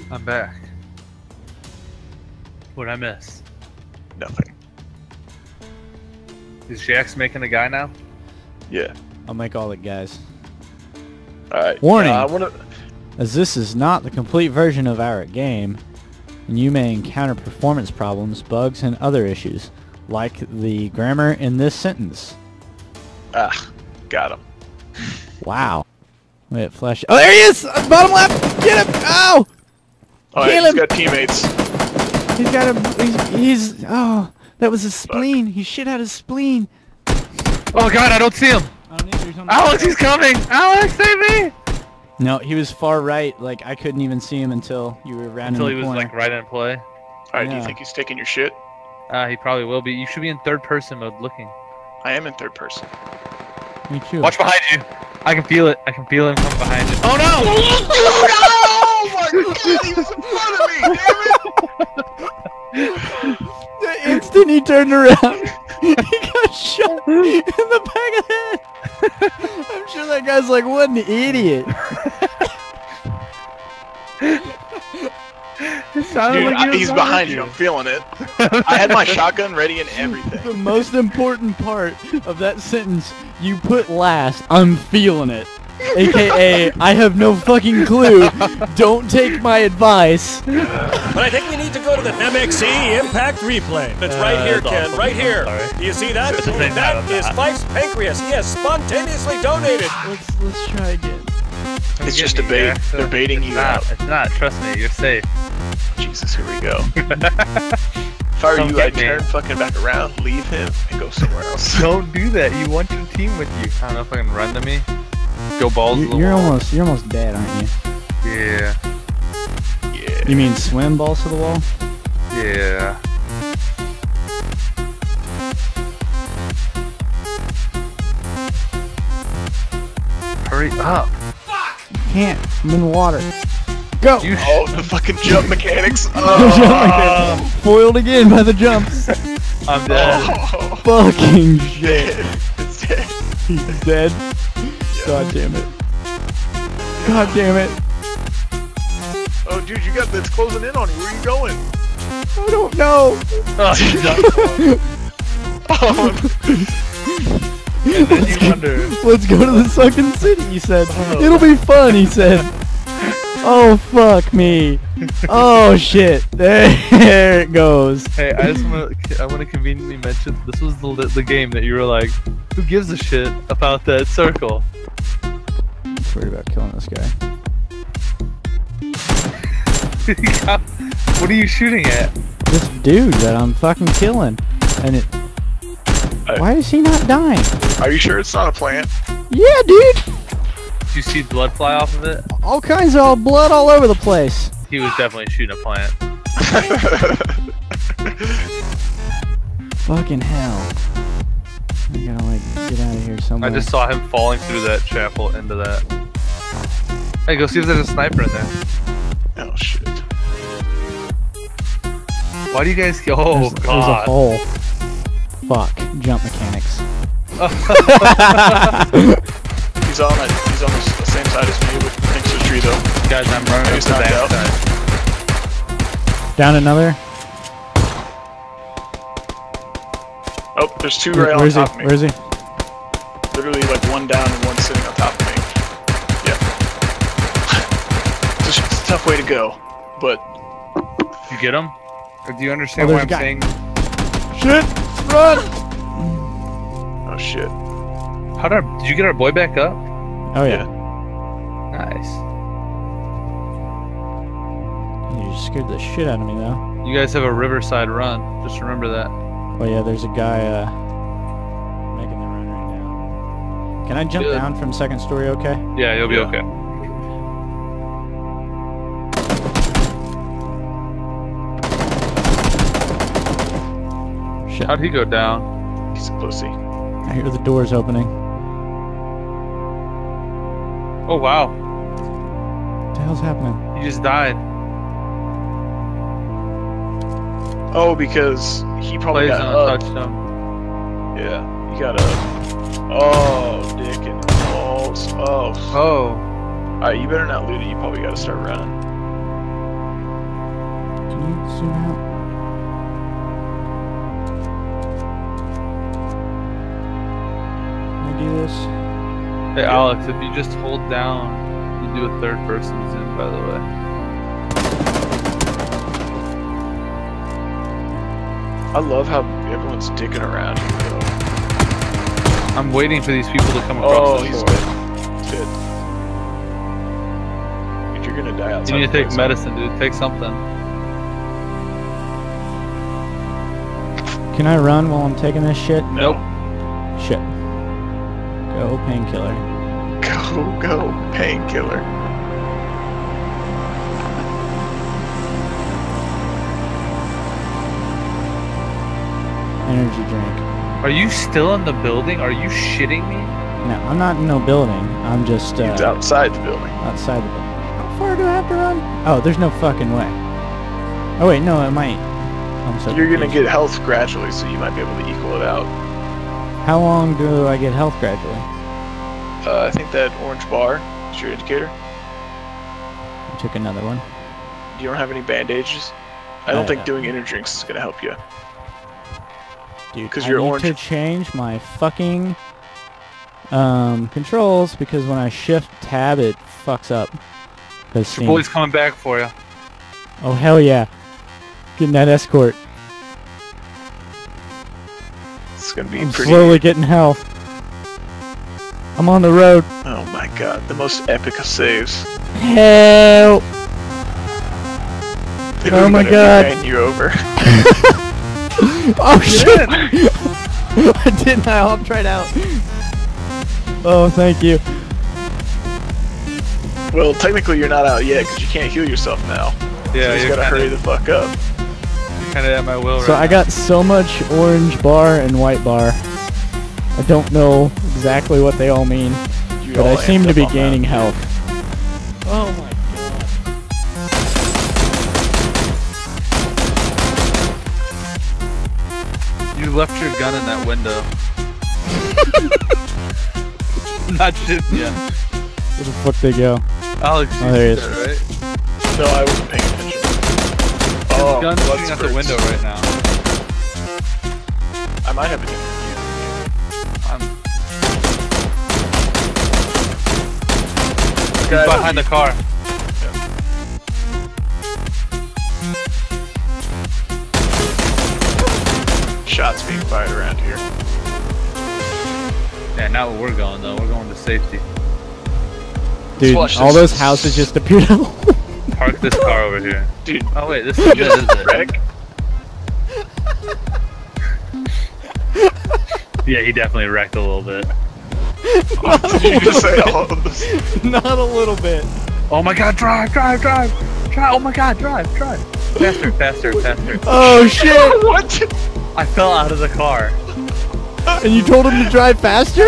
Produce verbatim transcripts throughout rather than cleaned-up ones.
I'm back. What'd I miss? Nothing. Is Jax making a guy now? Yeah. I'll make all the guys. Alright. Warning! Uh, I wanna... As this is not the complete version of our game, and you may encounter performance problems, bugs, and other issues, like the grammar in this sentence. Ah, got him. Wow. Wait, flash. Oh, there he is! Uh, bottom left! Get him! Ow! Oh, Kill yeah, he's him! got teammates. He's got a. He's. he's oh, that was his spleen. He shit out his spleen. Oh god, I don't see him! I don't either. He's on the Alex, side. he's coming! Alex, save me! No, he was far right. Like, I couldn't even see him until you were around Until in he the was corner. like right in play. Alright, do Yeah. you think he's taking your shit? Ah, he probably will be. You should be in third person mode looking. I am in third person. Me too. Watch behind you! I can feel it. I can feel him come behind you. Oh no! Oh my god, he was in front of me, damn it! The instant he turned around, he got shot in the back of the head. I'm sure that guy's like, what an idiot. It sounded Dude, like he I, was he's behind you. I'm feeling it. I had my shotgun ready and everything. The most important part of that sentence you put last, I'm feeling it. A K A, I have no fucking clue. Don't take my advice. But I think we need to go to the M X C Impact Replay. That's right Uh, here, that's Ken. awesome. Right here. Sorry. Do you see that? Just say That no, is I'm not. Fife's pancreas. He has spontaneously donated. Let's let's try again. It's just a bait. They're baiting It's you not, out. It's not. Trust me, you're safe. Jesus, here we go. If I were Don't you, get I'd me. turn fucking back around, leave him, and go somewhere else. Don't do that. You want your team with you. I don't know if I can run to me. Go balls to You, the you're wall. almost you're almost dead, aren't you? Yeah. Yeah. You mean swim balls to the wall? Yeah. Hurry up. Can't. I'm in the water. Go! You Oh, the fucking jump mechanics. Jump Oh, like that. Foiled again by the jumps. I'm dead. oh. Fucking shit. Dead. It's dead. He's dead. God damn it. God damn it. Oh, dude, you got that's closing in on you. Where are you going? I don't know. Oh, he's done. Oh, And then you wonder. Let's go to the sunken city, he said. Oh. It'll be fun, he said. Oh, fuck me. Oh, shit. There it goes. Hey, I just want to. I want to conveniently mention this was the the game that you were like, who gives a shit about that circle? I'm worried about killing this guy. What are you shooting at? This dude that I'm fucking killing. And it... Hey. Why is he not dying? are you sure it's not a plant? Yeah, dude. Did you see blood fly off of it? All kinds of blood all over the place. He was definitely shooting a plant. Fucking hell. I gotta like get out of here somewhere. I just saw him falling through that chapel into that. Hey, go see if there's a sniper in there. Oh shit. Why do you guys? Oh there's, there's a god. hole. Fuck. Jump mechanics. He's on it. He's on the, the same side as me with next to the tree though. Guys, I'm running up He's the knocked out. backside. Down another. Oh, there's two Where, right where on is he? top of me. Where is he? Literally like one down and one sitting on top of me. Yeah. It's a, it's a tough way to go, but You get him? Or do you understand Oh, what there's I'm a guy. saying? Shit! Run! oh shit. How did our, did you get our boy back up? Oh yeah. Nice. You just scared the shit out of me though. You guys have a riverside run. Just remember that. Oh yeah, there's a guy uh making the run right now. Can I jump Good. down from second story okay? Yeah, you'll be Yeah. okay. Shit. How'd he go down? He's a pussy. I hear the doors opening. Oh wow, What the hell's happening? he just died. Oh, because he probably Plays got on a up. touchdown. Yeah, he got up. Oh, dick and balls. Oh. Oh, Alright, you better not loot it. You probably gotta start running. Can you zoom out? Can I do this? Hey Alex, if you just hold down, you do a third person zoom, by the way. I love how everyone's dicking around here, though. I'm waiting for these people to come across Oh, the he's floor. dead. He's dead. Dude, you're gonna die outside. You need to the take place. medicine, dude. Take something. Can I run while I'm taking this shit? Nope. Shit. Go painkiller. Go, go, painkiller. Energy drink. Are you still in the building? Are you shitting me? No, I'm not in no building. I'm just uh, He's outside the building. outside the building. How far do I have to run? Oh, there's no fucking way. Oh wait, no, it might. I'm so You're gonna confused. get health gradually, so you might be able to equal it out. How long do I get health gradually? Uh, I think that orange bar is your indicator. I took another one. You don't have any bandages? I don't Uh, think doing energy drinks is gonna help you. Dude, 'Cause I you're need orange. to change my fucking um controls because when I shift tab it fucks up. 'Cause Your Steam- boy's coming back for you. Oh hell yeah. Getting that escort. It's gonna be I'm pretty. slowly getting health. I'm on the road. Oh my god, the most epic of saves. Help! Dude, Oh my whenever God. Ran you over. Oh shit! I didn't. I hopped right out. Oh, thank you. Well, technically you're not out yet because you can't heal yourself now. Yeah, so you just you're gotta hurry kinda, the fuck up. kinda at my will So right I got so much orange bar and white bar. I don't know exactly what they all mean, You but all I seem amped to up be on gaining that. health. Oh my god. You left your gun in that window. Not shitting ya. Where the fuck they go? Alex, you Oh, there he see is. that, right? No, I wasn't paying attention. His Oh, gun's blood shooting out the spurts. window right now. I might have a different I'm view. He's behind the car. Shots being fired around here. Yeah, not where we're going though. We're going to safety. Dude, watch all this. those houses just appeared out. Park this car over here. Dude, Oh wait, this is it, just is it? wreck. Yeah, he definitely wrecked a little bit. Did you just say all of this? Not a little bit. Oh my god, drive, drive, drive! Drive, oh my god, drive, drive! Faster, faster, faster. Oh shit! What? I fell out of the car. And you told him to drive faster?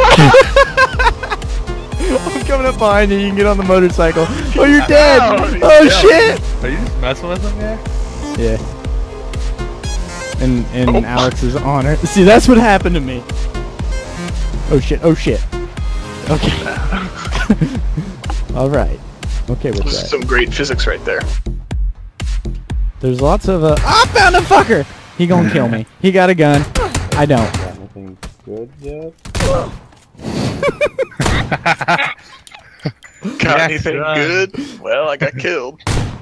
I'm coming up behind you, you can get on the motorcycle. Oh, you're dead! Ow, Oh yeah. shit! Are you just messing with him, yeah? Yeah. In, in Oh. Alex's honor. See, that's what happened to me. Oh shit, oh shit. Okay. Alright. Okay with This is that. some great physics right there. There's lots of, uh- I found a fucker! He gonna kill me. He got a gun. I don't. Got anything good yet? Got Yes, anything son. good? Well, I got killed.